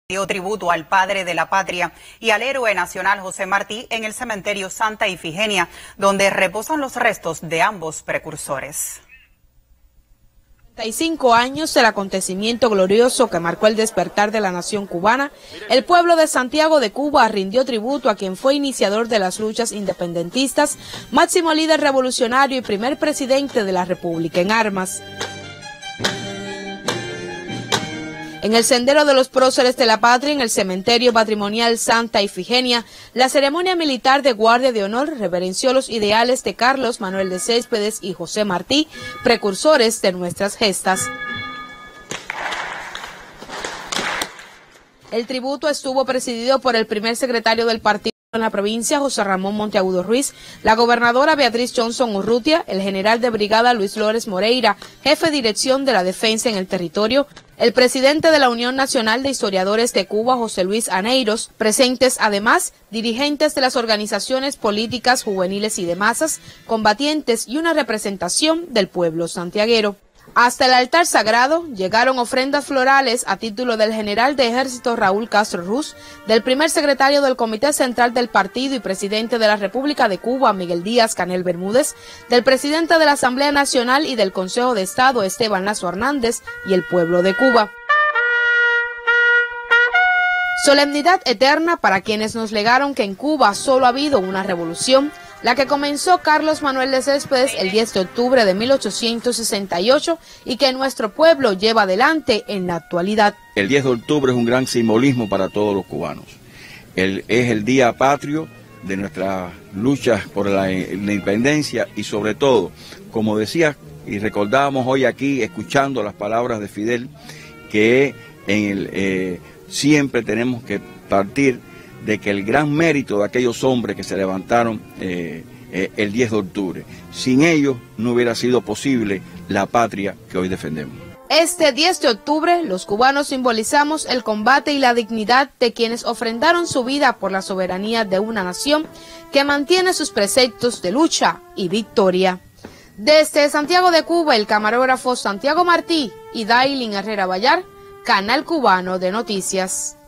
Dio tributo al padre de la patria y al héroe nacional José Martí en el cementerio Santa Ifigenia, donde reposan los restos de ambos precursores. 35 años del acontecimiento glorioso que marcó el despertar de la nación cubana, el pueblo de Santiago de Cuba rindió tributo a quien fue iniciador de las luchas independentistas, máximo líder revolucionario y primer presidente de la República en armas. En el Sendero de los Próceres de la Patria, en el cementerio patrimonial Santa Ifigenia, la ceremonia militar de guardia de honor reverenció los ideales de Carlos Manuel de Céspedes y José Martí, precursores de nuestras gestas. El tributo estuvo presidido por el primer secretario del partido en la provincia, José Ramón Monteagudo Ruiz, la gobernadora Beatriz Johnson Urrutia, el general de brigada Luis Lores Moreira, jefe de dirección de la defensa en el territorio, el presidente de la Unión Nacional de Historiadores de Cuba, José Luis Aneiros, presentes además dirigentes de las organizaciones políticas, juveniles y de masas, combatientes y una representación del pueblo santiaguero. Hasta el altar sagrado llegaron ofrendas florales a título del general de ejército Raúl Castro Ruz, del primer secretario del Comité Central del Partido y presidente de la República de Cuba, Miguel Díaz Canel Bermúdez, del presidente de la Asamblea Nacional y del Consejo de Estado, Esteban Lazo Hernández, y el pueblo de Cuba. Solemnidad eterna para quienes nos legaron que en Cuba solo ha habido una revolución, la que comenzó Carlos Manuel de Céspedes el 10 de octubre de 1868 y que nuestro pueblo lleva adelante en la actualidad. El 10 de octubre es un gran simbolismo para todos los cubanos. Es el día patrio de nuestras luchas por la independencia y sobre todo, como decía y recordábamos hoy aquí escuchando las palabras de Fidel, que siempre tenemos que partir de que el gran mérito de aquellos hombres que se levantaron el 10 de octubre, sin ellos no hubiera sido posible la patria que hoy defendemos. Este 10 de octubre, los cubanos simbolizamos el combate y la dignidad de quienes ofrendaron su vida por la soberanía de una nación que mantiene sus preceptos de lucha y victoria. Desde Santiago de Cuba, el camarógrafo Santiago Martí y Dailin Herrera Vallar, Canal Cubano de Noticias.